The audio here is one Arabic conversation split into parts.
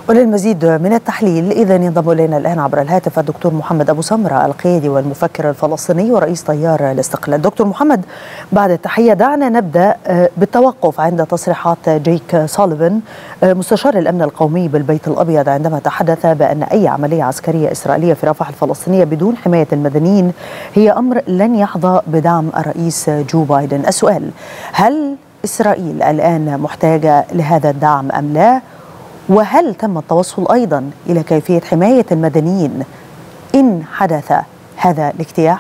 وللمزيد من التحليل إذن ينضم إلينا الآن عبر الهاتف الدكتور محمد أبو سمرة، القيادي والمفكر الفلسطيني ورئيس تيار الاستقلال. دكتور محمد، بعد التحية دعنا نبدأ بالتوقف عند تصريحات جيك سوليفان مستشار الأمن القومي بالبيت الأبيض عندما تحدث بأن أي عملية عسكرية إسرائيلية في رفح الفلسطينية بدون حماية المدنيين هي أمر لن يحظى بدعم الرئيس جو بايدن. السؤال: هل إسرائيل الآن محتاجة لهذا الدعم أم لا؟ وهل تم التوصل أيضا إلى كيفية حماية المدنيين إن حدث هذا الاجتياح؟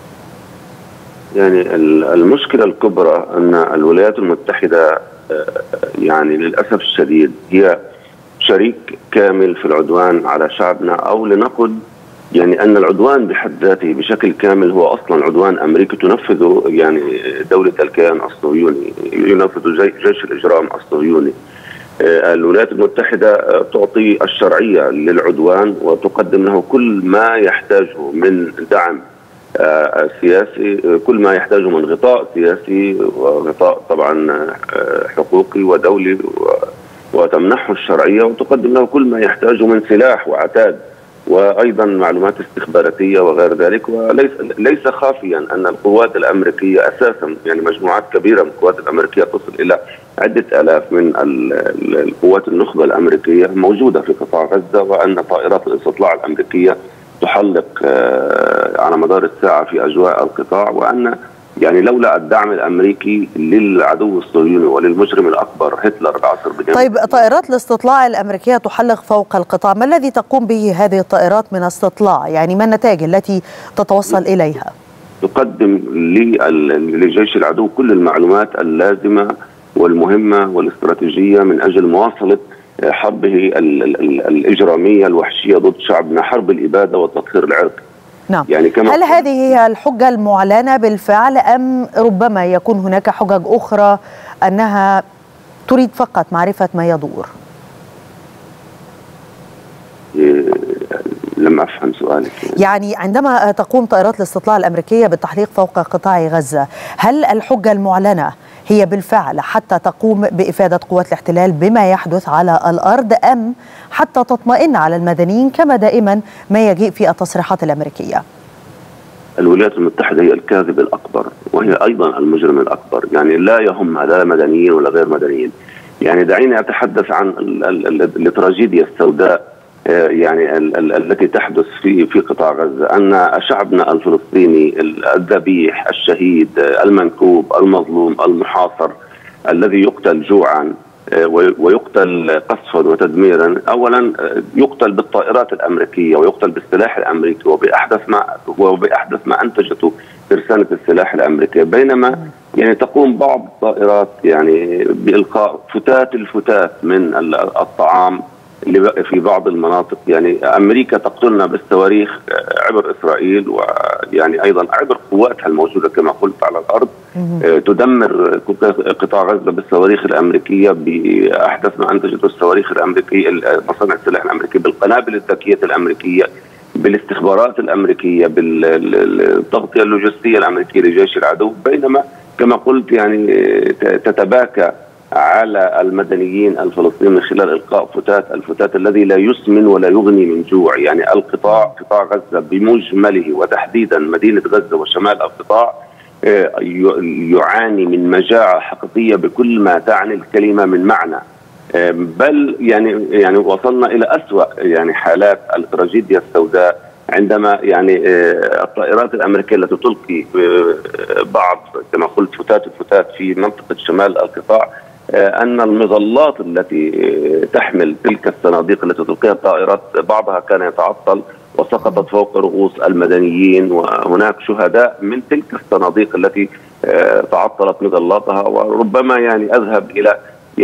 يعني المشكلة الكبرى أن الولايات المتحدة يعني للأسف الشديد هي شريك كامل في العدوان على شعبنا، أو لنقل يعني أن العدوان بحد ذاته بشكل كامل هو أصلا عدوان أمريكي تنفذه يعني دولة الكيان الصهيوني، ينفذ جيش الإجرام الصهيوني. الولايات المتحدة تعطي الشرعية للعدوان وتقدم له كل ما يحتاجه من دعم سياسي، كل ما يحتاجه من غطاء سياسي وغطاء طبعا حقوقي ودولي، وتمنحه الشرعية وتقدم له كل ما يحتاجه من سلاح وعتاد وأيضا معلومات استخباراتية وغير ذلك. وليس خافيا أن القوات الأمريكية أساسا يعني مجموعات كبيرة من القوات الأمريكية تصل إلى عدة آلاف من القوات النخبة الأمريكية موجودة في قطاع غزة، وأن طائرات الاستطلاع الأمريكية تحلق على مدار الساعة في أجواء القطاع، وأن يعني لولا الدعم الأمريكي للعدو الصهيوني وللمجرم الأكبر هتلر بعصر بنيامين. طيب، طائرات الاستطلاع الأمريكية تحلق فوق القطاع، ما الذي تقوم به هذه الطائرات من استطلاع؟ يعني ما النتائج التي تتوصل إليها؟ تقدم لجيش العدو كل المعلومات اللازمة والمهمة والاستراتيجية من أجل مواصلة حربه الإجرامية الوحشية ضد شعبنا، حرب الإبادة والتطهير العرقي. نعم. يعني هل هذه هي الحجة المعلنة بالفعل أم ربما يكون هناك حجج أخرى أنها تريد فقط معرفة ما يدور؟ لم أفهم سؤالك. يعني عندما تقوم طائرات الاستطلاع الأمريكية بالتحليق فوق قطاع غزة، هل الحجة المعلنة هي بالفعل حتى تقوم بإفادة قوات الاحتلال بما يحدث على الأرض، أم حتى تطمئن على المدنيين كما دائما ما يجيء في التصريحات الأمريكية؟ الولايات المتحدة هي الكاذب الأكبر وهي أيضا المجرم الأكبر، يعني لا يهم لا مدنيين ولا غير مدنيين. يعني دعيني أتحدث عن التراجيديا السوداء يعني التي تحدث في قطاع غزة، أن شعبنا الفلسطيني الذبيح الشهيد المنكوب المظلوم المحاصر الذي يقتل جوعا ويقتل قصفا وتدميرا، أولا يقتل بالطائرات الأمريكية ويقتل بالسلاح الأمريكي وبأحدث ما أنتجته ترسانة السلاح الأمريكية، بينما يعني تقوم بعض الطائرات يعني بإلقاء الفتات من الطعام في بعض المناطق. يعني أمريكا تقتلنا بالصواريخ عبر إسرائيل، ويعني أيضا عبر قواتها الموجودة كما قلت على الأرض، تدمر قطاع غزة بالصواريخ الأمريكية بأحدث ما أنتجته الصواريخ الأمريكية، مصانع السلاح الأمريكية، بالقنابل الذكية الأمريكية، بالاستخبارات الأمريكية، بالتغطية اللوجستية الأمريكية لجيش العدو، بينما كما قلت يعني تتباكى على المدنيين الفلسطينيين من خلال إلقاء الفتات الذي لا يسمن ولا يغني من جوع. يعني قطاع غزة بمجمله وتحديدا مدينة غزة وشمال القطاع يعاني من مجاعة حقيقية بكل ما تعني الكلمة من معنى، بل يعني وصلنا إلى أسوأ يعني حالات التراجيديا السوداء عندما يعني الطائرات الأمريكية التي تلقي بعض كما قلت الفتات في منطقة شمال القطاع، أن المظلات التي تحمل تلك الصناديق التي تلقيها الطائرات بعضها كان يتعطل وسقطت فوق رؤوس المدنيين، وهناك شهداء من تلك الصناديق التي تعطلت مظلاتها. وربما يعني أذهب إلى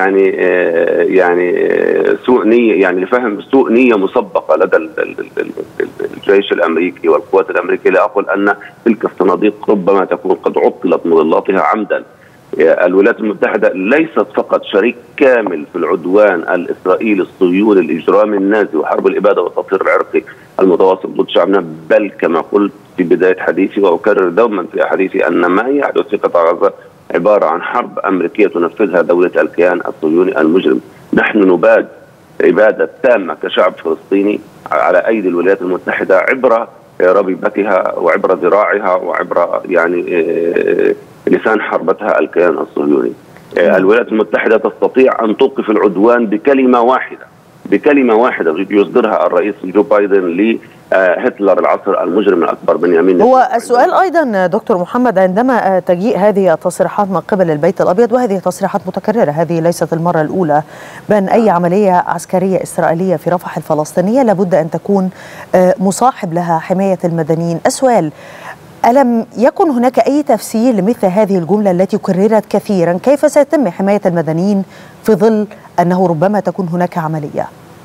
يعني سوء نية، يعني لفهم سوء نية مسبقة لدى الجيش الأمريكي والقوات الأمريكية لأقول أن تلك الصناديق ربما تكون قد عطلت مظلاتها عمدا. الولايات المتحدة ليست فقط شريك كامل في العدوان الإسرائيلي الصهيوني الإجرامي النازي وحرب الإبادة والتطهير العرقي المتواصل ضد شعبنا، بل كما قلت في بداية حديثي وأكرر دوما في حديثي أن ما يحدث في قطاع غزة عبارة عن حرب أمريكية تنفذها دولة الكيان الصهيوني المجرم. نحن نباد إبادة تامة كشعب فلسطيني على أيدي الولايات المتحدة عبر ربيبتها وعبر ذراعها وعبر يعني لسان حربتها الكيان الصهيوني. الولايات المتحدة تستطيع أن توقف العدوان بكلمة واحدة يصدرها الرئيس جو بايدن لهتلر العصر المجرم الأكبر بنيامين. هو السؤال أيضا دكتور محمد، عندما تجيء هذه التصريحات من قبل البيت الأبيض، وهذه تصريحات متكررة، هذه ليست المرة الأولى، بأن أي عملية عسكرية إسرائيلية في رفح الفلسطينية لابد أن تكون مصاحب لها حماية المدنيين. السؤال: ألم يكن هناك أي تفسير لمثل هذه الجملة التي كررت كثيرا؟ كيف سيتم حماية المدنيين في ظل أنه ربما تكون هناك عملية؟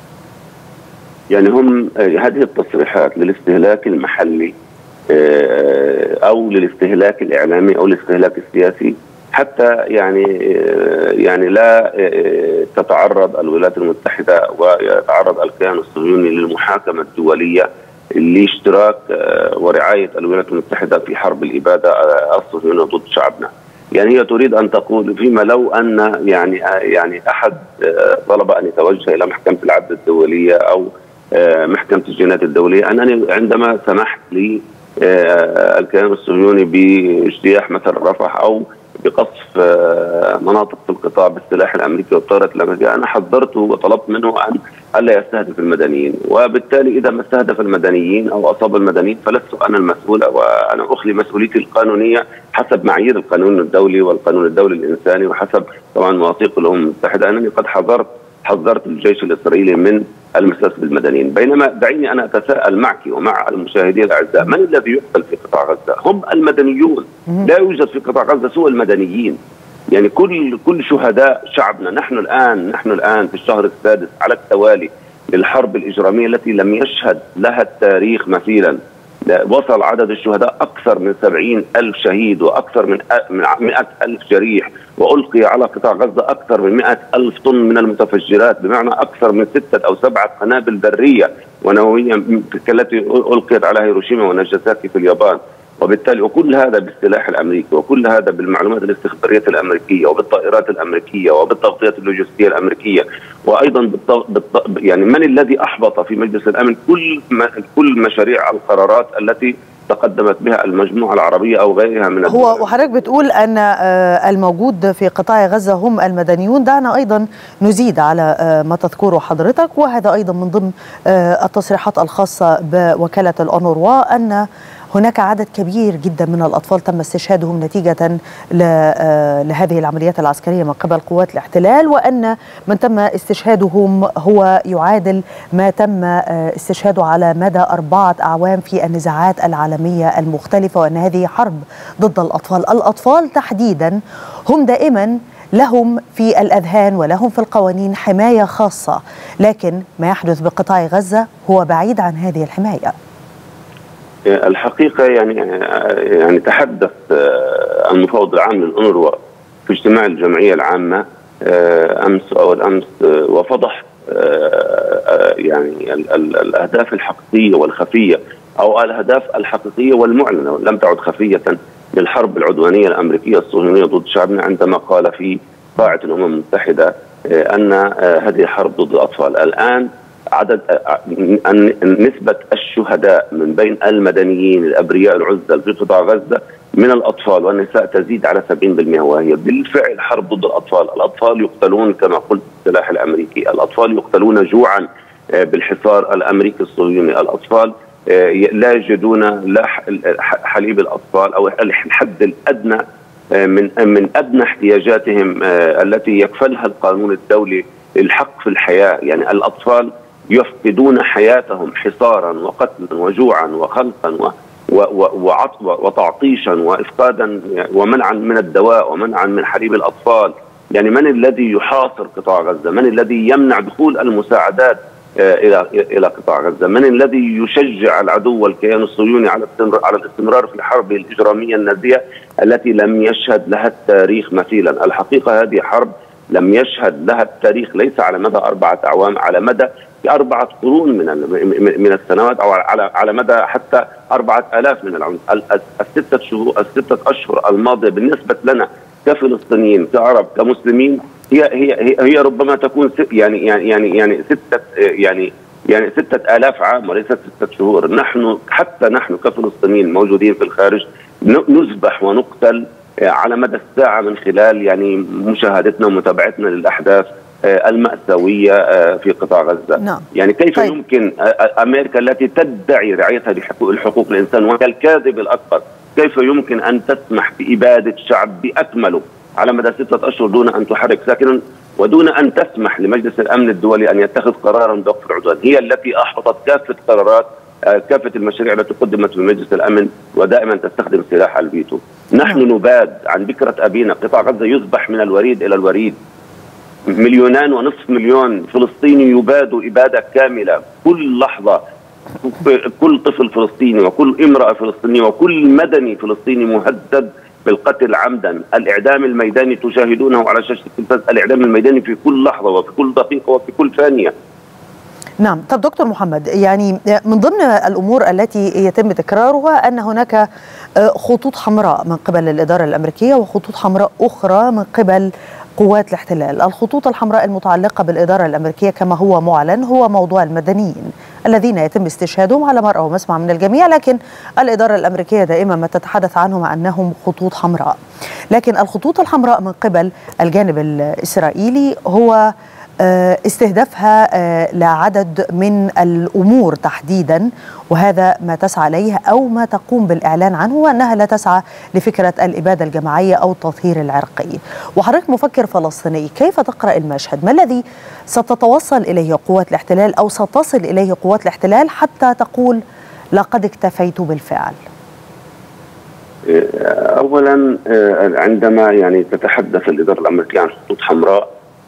يعني هم هذه التصريحات للاستهلاك المحلي أو للاستهلاك الإعلامي أو الاستهلاك السياسي، حتى يعني لا تتعرض الولايات المتحدة ويتعرض الكيان الصهيوني للمحاكمة الدولية لاشتراك ورعاية الولايات المتحدة في حرب الإبادة الصهيونية ضد شعبنا. يعني هي تريد أن تقول فيما لو أن يعني أحد طلب أن يتوجه إلى محكمة العدل الدولية أو محكمة الجنايات الدولية، أنني عندما سمحت للكيان الصهيوني باجتياح مثلا رفح أو بقصف مناطق في القطاع بالسلاح الامريكي والطائرات الامريكيه، انا حذرته وطلبت منه ان الا يستهدف المدنيين، وبالتالي اذا ما استهدف المدنيين او اصاب المدنيين فلست انا المسؤول، وانا اخلي مسؤوليتي القانونيه حسب معايير القانون الدولي والقانون الدولي الانساني وحسب طبعا مواثيق الامم المتحده، انني قد حذرت الجيش الاسرائيلي من المساس بالمدنيين. بينما دعيني انا اتساءل معك ومع المشاهدين الاعزاء، من الذي يقتل في قطاع غزه؟ هم المدنيون، لا يوجد في قطاع غزه سوى المدنيين. يعني كل شهداء شعبنا، نحن الان في الشهر السادس على التوالي للحرب الاجراميه التي لم يشهد لها التاريخ مثيلا. وصل عدد الشهداء أكثر من 70,000 شهيد وأكثر من 100,000 جريح، وألقي على قطاع غزة أكثر من 100,000 طن من المتفجرات، بمعنى أكثر من 6 أو 7 قنابل ذرية ونووية كالتي ألقيت على هيروشيما وناجازاكي في اليابان. وبالتالي وكل هذا بالسلاح الامريكي، وكل هذا بالمعلومات الاستخباريه الامريكيه وبالطائرات الامريكيه وبالتغطيات اللوجستيه الامريكيه، وايضا يعني من الذي احبط في مجلس الامن كل مشاريع القرارات التي تقدمت بها المجموعة العربية أو غيرها من الدول. هو وحضرتك بتقول أن الموجود في قطاع غزة هم المدنيون، دعنا أيضا نزيد على ما تذكره حضرتك، وهذا أيضا من ضمن التصريحات الخاصة بوكالة الأونروا أن هناك عدد كبير جدا من الأطفال تم استشهادهم نتيجة لهذه العمليات العسكرية من قبل قوات الاحتلال، وأن من تم استشهادهم هو يعادل ما تم استشهاده على مدى 4 أعوام في النزاعات العالمية المختلفة، وأن هذه حرب ضد الأطفال. الأطفال تحديدا هم دائما لهم في الأذهان ولهم في القوانين حماية خاصة، لكن ما يحدث بقطاع غزة هو بعيد عن هذه الحماية. الحقيقة يعني تحدث المفوض العام للأونروا في اجتماع الجمعية العامة أمس أو الأمس، وفضح يعني الأهداف الحقيقية والخفية أو الأهداف الحقيقية والمعلنة لم تعد خفية للحرب العدوانية الأمريكية الصهيونية ضد شعبنا، عندما قال في قاعة الأمم المتحدة أن هذه حرب ضد الأطفال. الآن نسبة الشهداء من بين المدنيين الأبرياء العزل في قطاع غزة من الأطفال والنساء تزيد على 70%، وهي بالفعل حرب ضد الأطفال. الأطفال يقتلون كما قلت بالسلاح الأمريكي، الأطفال يقتلون جوعا بالحصار الأمريكي الصهيوني، الأطفال لا يجدون لا حليب الأطفال أو الحد الأدنى من أدنى احتياجاتهم التي يكفلها القانون الدولي الحق في الحياة. يعني الأطفال يفقدون حياتهم حصارا وقتلا وجوعا وخنقا وتعطيشا وإفقادا ومنعا من الدواء ومنعا من حليب الأطفال. يعني من الذي يحاصر قطاع غزة؟ من الذي يمنع دخول المساعدات إلى قطاع غزة؟ من الذي يشجع العدو والكيان الصهيوني على الاستمرار في الحرب الإجرامية النازية التي لم يشهد لها التاريخ مثيلا؟ الحقيقة هذه حرب لم يشهد لها التاريخ، ليس على مدى 4 أعوام، على مدى 4 قرون من السنوات، أو على مدى حتى 4000 من العمر. ال6 أشهر الماضية بالنسبة لنا كفلسطينيين كعرب كمسلمين هي ربما تكون يعني 6000 عام وليست 6 شهور. حتى نحن كفلسطينيين موجودين في الخارج نذبح ونقتل على مدى الساعة من خلال يعني مشاهدتنا ومتابعتنا للأحداث المأساوية في قطاع غزة. نعم. يعني كيف يمكن أمريكا التي تدعي رعايتها لحقوق الإنسان وهي الكاذب الأكبر، كيف يمكن أن تسمح بإبادة شعب بأكمله على مدى 6 أشهر دون أن تحرك ساكنا ودون أن تسمح لمجلس الأمن الدولي أن يتخذ قرارا بوقف العدوان؟ هي التي أحبطت كافة قرارات كافة المشاريع التي قدمت في مجلس الأمن ودائما تستخدم سلاح الفيتو. نحن نباد عن بكرة أبينا، قطاع غزة يذبح من الوريد إلى الوريد، 2.5 مليون فلسطيني يبادوا إبادة كاملة كل لحظة، كل طفل فلسطيني وكل امرأة فلسطينية وكل مدني فلسطيني مهدد بالقتل عمدا. الإعدام الميداني تشاهدونه على شاشة التلفاز، الإعدام الميداني في كل لحظة وفي كل دقيقة وفي كل ثانية. نعم. طب دكتور محمد، يعني من ضمن الأمور التي يتم تكرارها أن هناك خطوط حمراء من قبل الإدارة الأمريكية وخطوط حمراء أخرى من قبل قوات الاحتلال. الخطوط الحمراء المتعلقة بالإدارة الأمريكية كما هو معلن هو موضوع المدنيين الذين يتم استشهادهم على مرأى ومسمع من الجميع، لكن الإدارة الأمريكية دائما ما تتحدث عنهم أنهم خطوط حمراء. لكن الخطوط الحمراء من قبل الجانب الإسرائيلي هو استهدافها لعدد من الأمور تحديدا، وهذا ما تسعى إليه أو ما تقوم بالإعلان عنه، وأنها لا تسعى لفكرة الإبادة الجماعية أو التطهير العرقي. وحضرتك مفكر فلسطيني، كيف تقرأ المشهد؟ ما الذي ستتوصل إليه قوات الاحتلال أو ستصل إليه قوات الاحتلال حتى تقول لقد اكتفيت بالفعل؟ أولا عندما يعني تتحدث الإدارة الأمريكية عن خطوط حمراء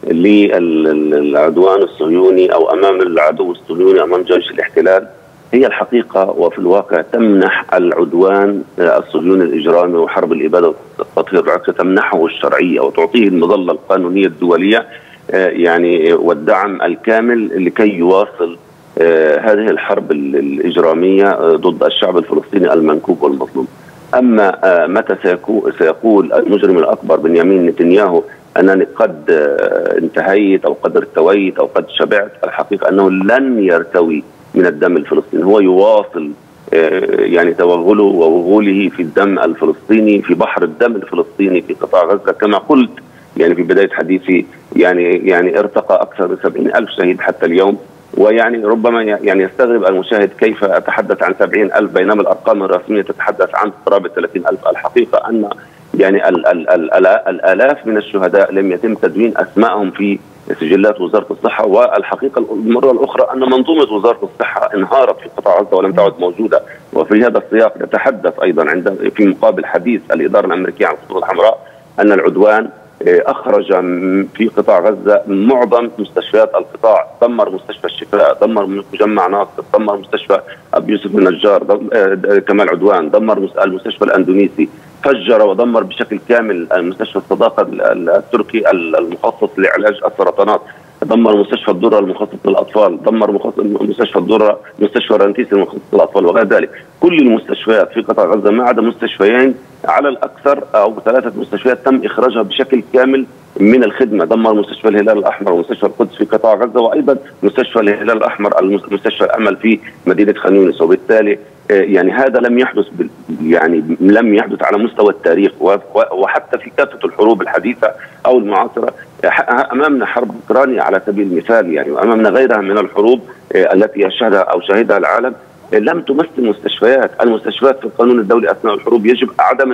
للعدوان الصهيوني أو أمام العدو الصهيوني أمام جيش الاحتلال، هي الحقيقة وفي الواقع تمنح العدوان الصهيوني الإجرامي وحرب الإبادة والتطهير العرقي تمنحه الشرعية وتعطيه المظلة القانونية الدولية يعني والدعم الكامل لكي يواصل هذه الحرب الإجرامية ضد الشعب الفلسطيني المنكوب والمظلوم. أما متى سيقول المجرم الأكبر بنيامين نتنياهو أنني قد انتهيت أو قد ارتويت أو قد شبعت، الحقيقة أنه لن يرتوي من الدم الفلسطيني، هو يواصل يعني توغله ووغوله في الدم الفلسطيني، في بحر الدم الفلسطيني في قطاع غزة. كما قلت يعني في بداية حديثي يعني ارتقى أكثر من 70,000 شهيد حتى اليوم، ويعني ربما يعني يستغرب المشاهد كيف أتحدث عن 70,000 بينما الأرقام الرسمية تتحدث عن قرابة 30,000. الحقيقة أن يعني الآلاف من الشهداء لم يتم تدوين أسمائهم في سجلات وزارة الصحة، والحقيقة المرة الأخرى أن منظومة وزارة الصحة انهارت في قطاع غزة ولم تعد موجودة. وفي هذا السياق نتحدث أيضا في مقابل حديث الإدارة الأمريكية عن الخطوط الحمراء أن العدوان أخرج في قطاع غزة معظم مستشفيات القطاع، دمر مستشفى الشفاء، دمر مجمع ناصر، دمر مستشفى أبي يوسف النجار، كمال عدوان، دمر المستشفى الأندونيسي، فجر ودمر بشكل كامل مستشفى الصداقة التركي المخصص لعلاج السرطانات، دمر مستشفى الدرة المخصص للأطفال، دمر مستشفى الدرة، مستشفى رنتيس المخصص للأطفال، وغير ذلك. كل المستشفيات في قطاع غزة ما عدا مستشفيين على الأكثر أو 3 مستشفيات تم إخراجها بشكل كامل من الخدمة. دمر مستشفى الهلال الأحمر ومستشفى القدس في قطاع غزة، وأيضا مستشفى الهلال الأحمر مستشفى الأمل في مدينة خان يونس. وبالتالي يعني هذا لم يحدث على مستوى التاريخ، وحتى في كافة الحروب الحديثة أو المعاصرة. أمامنا حرب أوكرانيا على سبيل المثال يعني، وأمامنا غيرها من الحروب التي يشهدها أو شهدها العالم، لم تمثل المستشفيات في القانون الدولي أثناء الحروب يجب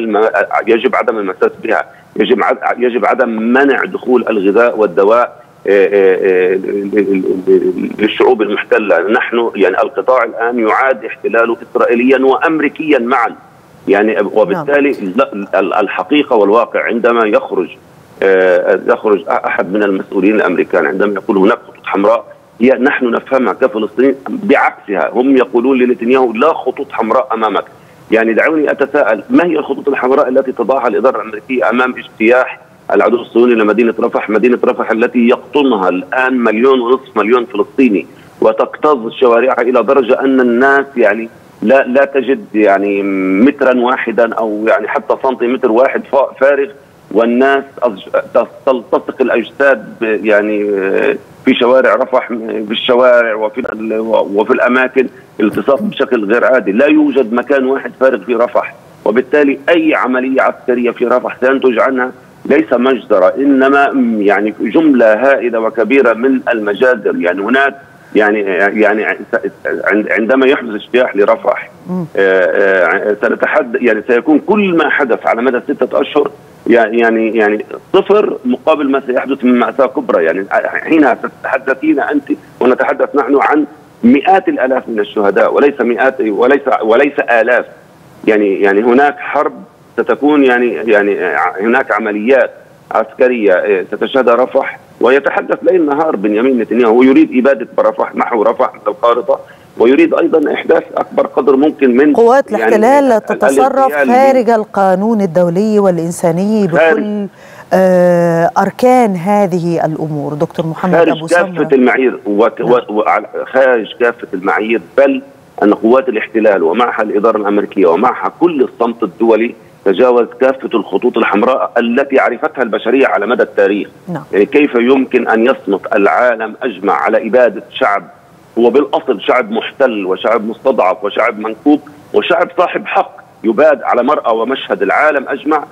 عدم المساس بها، يجب عدم منع دخول الغذاء والدواء للشعوب المحتلة. نحن يعني القطاع الآن يعاد احتلاله إسرائيليا وأمريكيا معا يعني، وبالتالي الحقيقة والواقع عندما يخرج أحد من المسؤولين الأمريكان عندما يقول هناك خطوط حمراء، هي نحن نفهمها كفلسطينيين بعكسها. هم يقولون لنتنياهو لا خطوط حمراء أمامك. يعني دعوني أتساءل، ما هي الخطوط الحمراء التي تضعها الإدارة الأمريكية أمام اجتياح العدو الصهيوني لمدينة رفح، مدينة رفح التي يقطنها الآن 1.5 مليون فلسطيني وتكتظ شوارعها إلى درجة أن الناس يعني لا تجد يعني مترا واحدا أو يعني حتى سنتيمتر واحد فارغ والناس تلتصق الاجساد يعني في شوارع رفح، في الشوارع وفي الاماكن التصاق بشكل غير عادي. لا يوجد مكان واحد فارغ في رفح، وبالتالي اي عمليه عسكريه في رفح سينتج عنها ليس مجزره، انما يعني جمله هائله وكبيره من المجازر. يعني هناك يعني عندما يحدث اجتياح لرفح يعني سيكون كل ما حدث على مدى 6 أشهر يعني صفر مقابل ما سيحدث من مأساة كبرى. يعني حينها تتحدثين أنت ونتحدث نحن عن مئات الآلاف من الشهداء وليس مئات وليس آلاف. يعني هناك حرب ستكون، يعني هناك عمليات عسكرية ستشهدها رفح، ويتحدث ليل نهار بنيامين نتنياهو ويريد إبادة رفح، محو رفح من الخارطة، ويريد أيضا إحداث أكبر قدر ممكن من قوات الاحتلال تتصرف خارج القانون الدولي والإنساني بكل أركان هذه الأمور. دكتور محمد أبو سمرة، خارج كافة المعايير خارج كافة المعايير، بل أن قوات الاحتلال ومعها الإدارة الأمريكية ومعها كل الصمت الدولي تجاوز كافة الخطوط الحمراء التي عرفتها البشرية على مدى التاريخ. يعني كيف يمكن أن يصمت العالم أجمع على إبادة شعب هو بالأصل شعب محتل وشعب مستضعف وشعب منكوب وشعب صاحب حق، يباد على مرأى ومشهد العالم أجمع،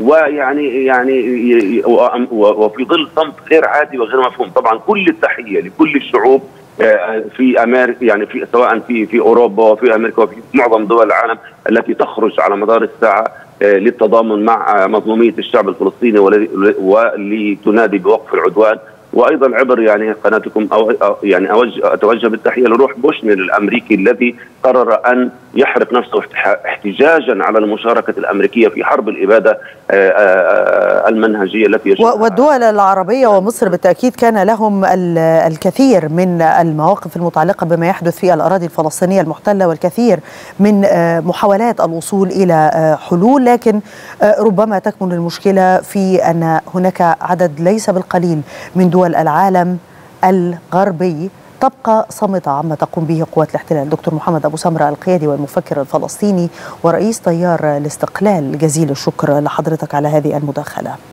وفي ظل صمت غير عادي وغير مفهوم. طبعا كل التحية لكل الشعوب في امريكا، يعني سواء في اوروبا وفي امريكا وفي معظم دول العالم التي تخرج على مدار الساعه للتضامن مع مظلوميه الشعب الفلسطيني ولتنادي بوقف العدوان. وايضا عبر يعني قناتكم يعني اتوجه بالتحيه لروح بوشنر الامريكي الذي قرر ان يحرق نفسه احتجاجا على المشاركه الامريكيه في حرب الاباده المنهجيه التي والدول العربيه ومصر بالتاكيد كان لهم الكثير من المواقف المتعلقه بما يحدث في الاراضي الفلسطينيه المحتله، والكثير من محاولات الوصول الى حلول، لكن ربما تكمن المشكله في ان هناك عدد ليس بالقليل من دول العالم الغربي تبقى صامتة عما تقوم به قوات الاحتلال. دكتور محمد أبو سمرة القيادي والمفكر الفلسطيني ورئيس تيار الاستقلال، جزيل الشكر لحضرتك على هذه المداخلة.